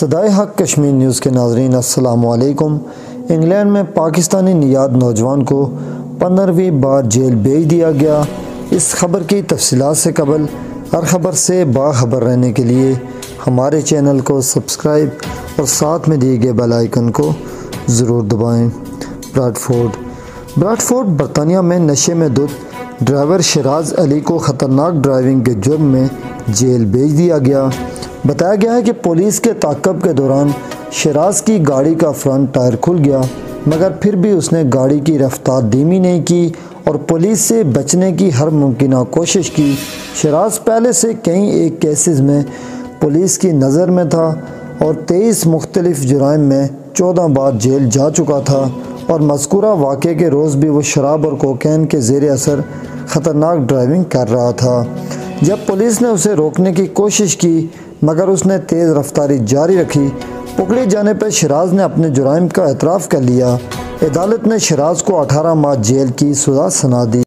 सदाए हक कश्मीर न्यूज़ के नाज़रीन अस्सलामु अलैकुम। इंग्लैंड में पाकिस्तानी नियाद नौजवान को 15वीं बार जेल भेज दिया गया। इस खबर की तफसीलात से कबल हर खबर से बाखबर रहने के लिए हमारे चैनल को सब्सक्राइब और साथ में दिए गए बेल आइकन को ज़रूर दबाएं। ब्रैडफोर्ड बरतानिया में नशे में धुत ड्राइवर शराज अली को ख़तरनाक ड्राइविंग के जुर्म में जेल भेज दिया गया। बताया गया है कि पुलिस के ताक़ब के दौरान शराज की गाड़ी का फ्रंट टायर खुल गया, मगर फिर भी उसने गाड़ी की रफ्तार धीमी नहीं की और पुलिस से बचने की हर मुमकिन कोशिश की। शराज पहले से कई एक केसेस में पुलिस की नज़र में था और 23 मुख्तलिफ जुराइम में 14 बार जेल जा चुका था और मज़कूरा वाक़े के रोज़ भी वो शराब और कोकेन के ज़ेर असर ख़तरनाक ड्राइविंग कर रहा था। जब पुलिस ने उसे रोकने की कोशिश की मगर उसने तेज़ रफ्तारी जारी रखी। पकड़े जाने पर शराज ने अपने जुराइम का एतराफ़ कर लिया। अदालत ने शराज को 18 माह जेल की सज़ा सुना दी।